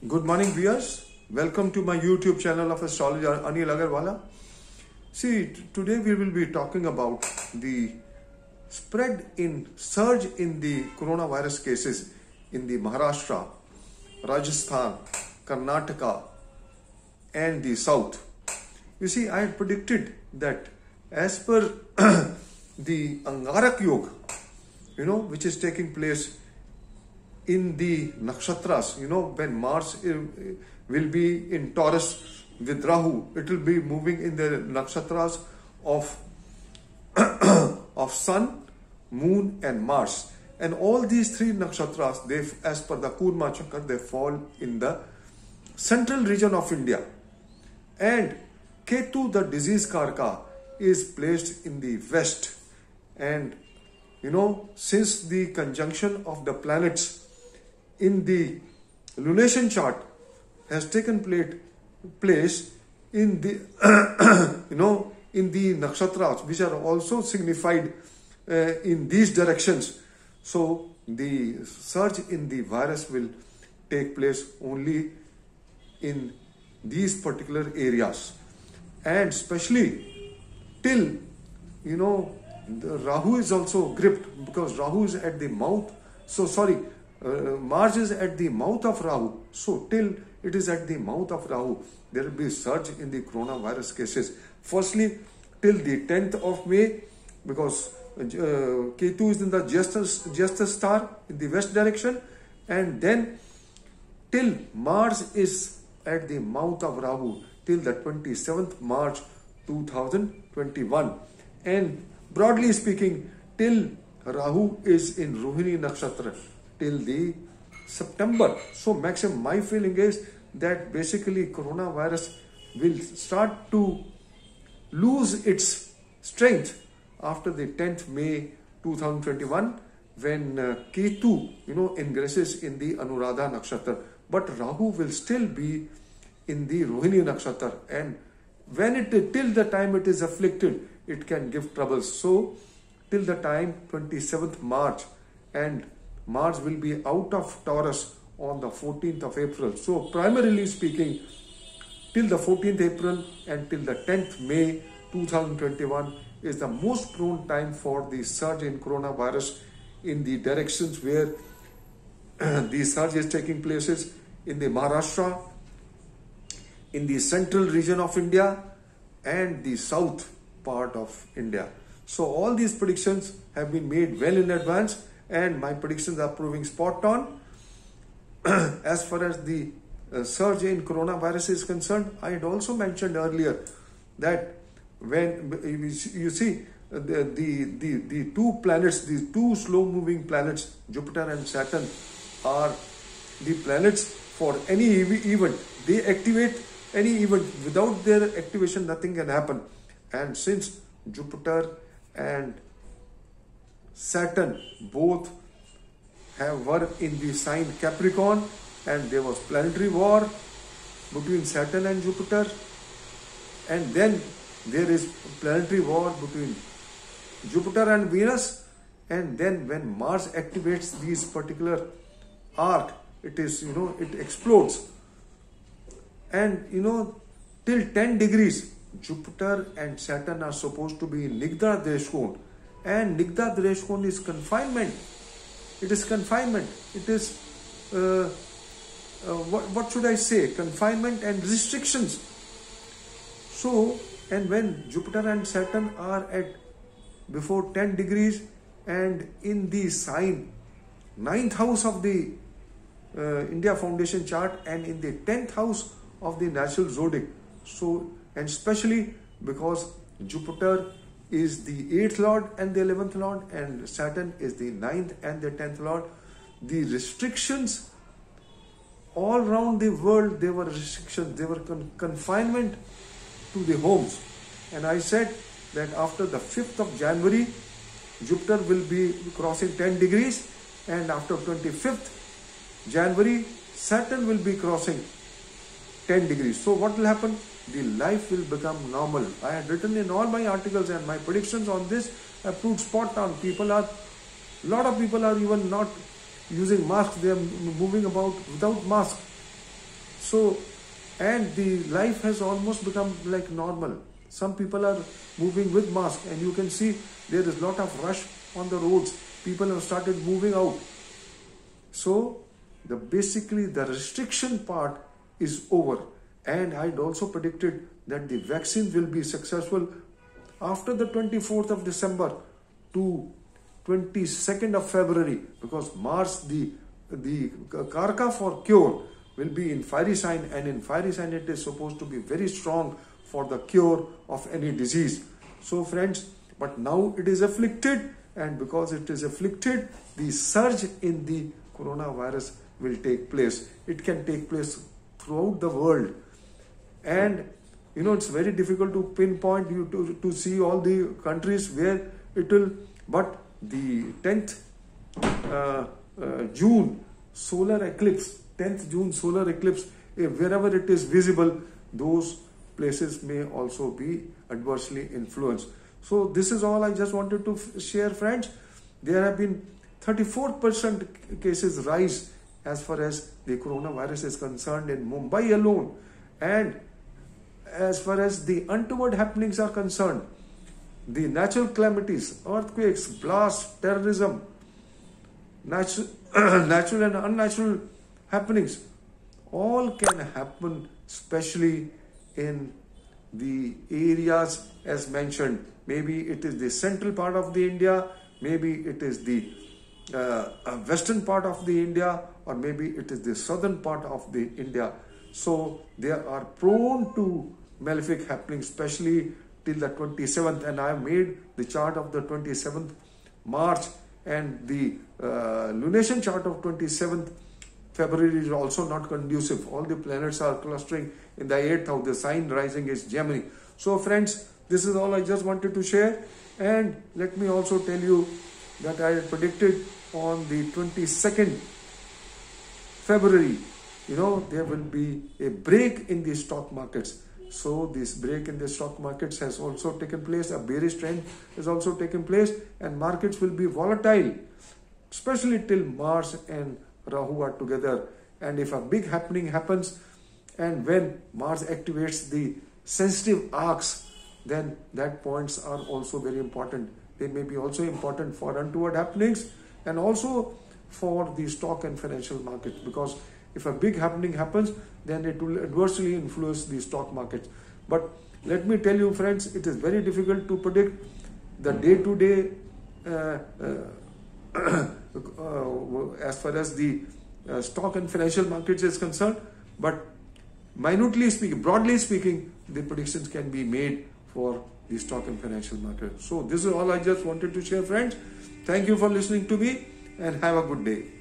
Good morning, viewers. Welcome to my YouTube channel of astrologer Anil Agarwala. See, today we will be talking about the surge in the coronavirus cases in the Maharashtra, Rajasthan, Karnataka, and the South. You see, I had predicted that as per the Angarak Yoga, which is taking place in the nakshatras, when Mars will be in Taurus with Rahu, it will be moving in the nakshatras of of Sun, Moon, and Mars. And all these three nakshatras, they, as per the Kurma Chakra, they fall in the central region of India. And Ketu, the disease karka, is placed in the west. And since the conjunction of the planets in the lunation chart has taken place in the in the nakshatras, which are also signified in these directions, so the surge in the virus will take place only in these particular areas, and especially till the Rahu is also gripped, because Rahu is at the mouth. Mars is at the mouth of Rahu. So till it is at the mouth of Rahu, there will be surge in the coronavirus cases. Firstly, till the 10th of May, because Ketu is in the Jyeshtha star in the west direction, and then till Mars is at the mouth of Rahu till the 27th March 2021. And broadly speaking, till Rahu is in Rohini Nakshatra till the September. So maximum, my feeling is that basically coronavirus will start to lose its strength after the 10th May 2021, when Ketu ingresses in the Anuradha Nakshatra. But Rahu will still be in the Rohini Nakshatra, and when till the time it is afflicted, it can give troubles. So till the time 27th March, and Mars will be out of Taurus on the 14th of April. So primarily speaking, till the 14th April and till the 10th May 2021 is the most prone time for the surge in coronavirus in the directions where the surge is taking places in the Maharashtra, in the central region of India, and the south part of India. So all these predictions have been made well in advance, and my predictions are proving spot on. As far as the surge in coronavirus is concerned, I had also mentioned earlier that when you see the two planets, these two slow moving planets, Jupiter and Saturn, are the planets for any event. They activate any event. Without their activation, nothing can happen. And since Jupiter and Saturn both were in the sign Capricorn, and there was planetary war between Saturn and Jupiter, and then there is planetary war between Jupiter and Venus, and then when Mars activates these particular arc, it is it explodes, and till 10 degrees Jupiter and Saturn are supposed to be in Nigda Dreshkon, and Nigda Dreshkon is confinement. It is confinement. It is what should I say? Confinement and restrictions. So, and when Jupiter and Saturn are at before 10 degrees and in the sign 9th house of the India Foundation chart, and in the 10th house of the natural zodiac. So, and especially because Jupiter is the 8th lord and the 11th lord, and Saturn is the 9th and the 10th lord, the restrictions all around the world, there were restrictions, there were confinement to the homes. And I said that after the 5th of January, Jupiter will be crossing 10 degrees, and after 25th January, Saturn will be crossing 10 degrees. So what will happen? The life will become normal. I had written in all my articles, and my predictions on this have proved spot on. A lot of people are even not using masks. They are moving about without mask. So, and the life has almost become like normal. Some people are moving with mask, and you can see there is a lot of rush on the roads. People have started moving out. So basically the restriction part is over, and I'd also predicted that the vaccine will be successful after the 24th of December to 22nd of February, because March the Karka for cure will be in fiery sign, and in fiery sign it is supposed to be very strong for the cure of any disease. So friends, but now it is afflicted, and because it is afflicted, the surge in the coronavirus will take place. It can take place throughout the world, and it's very difficult to pinpoint to see all the countries where it will, but the 10th June solar eclipse, 10th June solar eclipse, wherever it is visible, those places may also be adversely influenced. So this is all I just wanted to share, friends. There have been 34% cases rise as far as the coronavirus is concerned in Mumbai alone. And as far as the untoward happenings are concerned, the natural calamities, earthquakes, blasts, terrorism, natural and unnatural happenings, all can happen, especially in the areas as mentioned. Maybe it is the central part of the India, maybe it is the western part of the India, or maybe it is the southern part of the India. So they are prone to malefic happenings, especially till the 27th, and I have made the chart of the 27th March, and the lunation chart of 27th February is also not conducive. All the planets are clustering in the 8th house. The sign rising is Gemini. So friends, this is all I just wanted to share. And let me also tell you that I predicted on the 22nd February, there will be a break in the stock markets. So this break in the stock markets has also taken place. A bearish trend has also taken place, and markets will be volatile, especially till Mars and Rahu are together. And if a big happening happens, and when Mars activates the sensitive arcs, then that points are also very important. They may be also important for untoward happenings and also for the stock and financial markets, because if a big happening happens, then it will adversely influence the stock markets. But let me tell you, friends, it is very difficult to predict the day-to-day as far as the stock and financial markets is concerned. But minutely speaking, broadly speaking, the predictions can be made for the stock and financial market. So this is all I just wanted to share, friends. Thank you for listening to me, and have a good day.